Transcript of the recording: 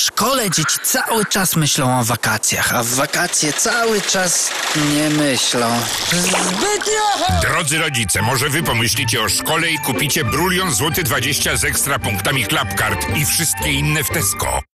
szkole dzieci cały czas myślą o wakacjach, a w wakacje cały czas nie myślą. Zbytnio! Drodzy rodzice, może wy pomyślicie o szkole i kupicie brulion złoty 20 z ekstra punktami Clubcard i wszystkie inne w Tesco.